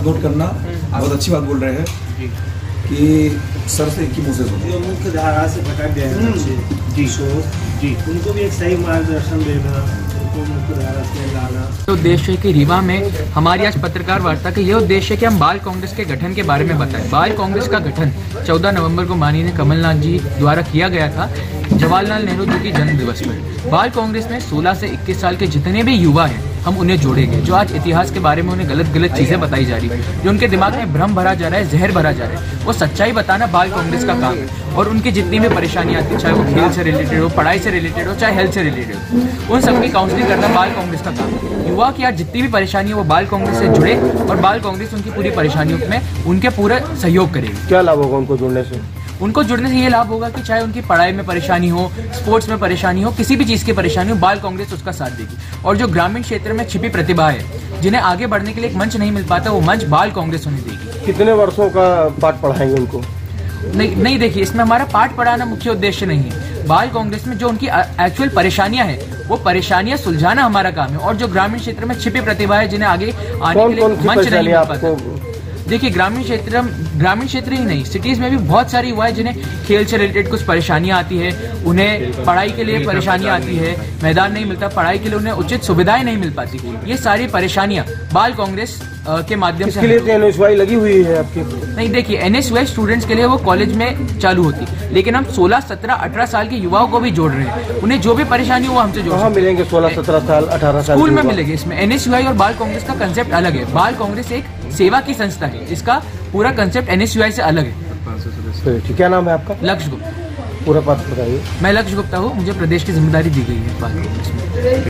Note करना। बहुत अच्छी बात बोल रहे हैं कि सर से एक ही मुँह से सुनो। मुख्य धारा से भटक गए हैं बच्चे जी, उनको भी एक सही मार्गदर्शन देना, उनको मुख्य धारा से लाना। तो उद्देश्य है कि रीवा में हमारी आज पत्रकार वार्ता का यह उद्देश्य है कि हम बाल कांग्रेस के गठन के बारे में बताएं। बाल कांग्रेस का गठन 14 नवंबर को माननीय कमलनाथ जी द्वारा किया गया था, जवाहरलाल नेहरू जी की जन्म दिवस पर। बाल कांग्रेस में 16 से 21 साल के जितने भी युवा हैं, हम उन्हें जोड़ेंगे। जो आज इतिहास के बारे में उन्हें गलत चीजें बताई जा रही है, जो उनके दिमाग में भ्रम भरा जा रहा है, जहर भरा जा रहा है, वो सच्चाई बताना बाल कांग्रेस का काम है। और उनकी जितनी भी परेशानियां आती है, चाहे वो खेल से रिलेटेड हो, पढ़ाई से रिलेटेड हो, चाहे हेल्थ से रिलेटेड हो, उन सबकी काउंसलिंग करना बाल कांग्रेस का काम है। युवा की आज जितनी भी परेशानी है वो बाल कांग्रेस से जुड़े और बाल कांग्रेस उनकी पूरी परेशानियों में उनके पूरा सहयोग करेगी। क्या लाभ होगा उनको जुड़ने से? उनको जुड़ने से ये लाभ होगा कि चाहे उनकी पढ़ाई में परेशानी हो, स्पोर्ट्स में परेशानी हो, किसी भी चीज की परेशानी हो, बाल कांग्रेस उसका साथ देगी। और जो ग्रामीण क्षेत्र में छिपी प्रतिभा है, जिन्हें आगे बढ़ने के लिए एक मंच नहीं मिल पाता, वो मंच बाल कांग्रेस उन्हें देगी। कितने वर्षों का पाठ पढ़ाएंगे उनको? नहीं देखिए, इसमें हमारा पाठ पढ़ाना मुख्य उद्देश्य नहीं है। बाल कांग्रेस में जो उनकी एक्चुअल परेशानियां हैं, वो परेशानियां सुलझाना हमारा काम है। और जो ग्रामीण क्षेत्र में छिपी प्रतिभा है, जिन्हें आगे आने के लिए मंच नहीं मिल पाता। देखिए, ग्रामीण क्षेत्र ही नहीं, सिटीज में भी बहुत सारी युवा है जिन्हें खेल से रिलेटेड कुछ परेशानियां आती है, उन्हें पढ़ाई के लिए परेशानियां आती है, मैदान नहीं मिलता, पढ़ाई के लिए उन्हें उचित सुविधाएं नहीं मिल पाती। ये सारी परेशानियां बाल कांग्रेस के माध्यम से NSY लगी हुई है आपकी? नहीं, देखिए, NSY स्टूडेंट्स के लिए वो कॉलेज में चालू होती, लेकिन हम 16, 17, 18 साल के युवाओं को भी जोड़ रहे हैं। उन्हें जो भी परेशानी हो वो हमसे जोड़। कहाँ मिलेंगे 16, 17 साल, 18 साल? स्कूल में मिलेंगे। इसमें NSY और बाल कांग्रेस का कंसेप्ट अलग है। बाल कांग्रेस एक सेवा की संस्था है, इसका पूरा कंसेप्ट NSY से अलग है। क्या नाम है आपका? लक्ष्य गुप्ता। पूरा पद बताइए। मैं लक्ष्य गुप्ता हूँ, मुझे प्रदेश की जिम्मेदारी दी गई है बाल कांग्रेस में।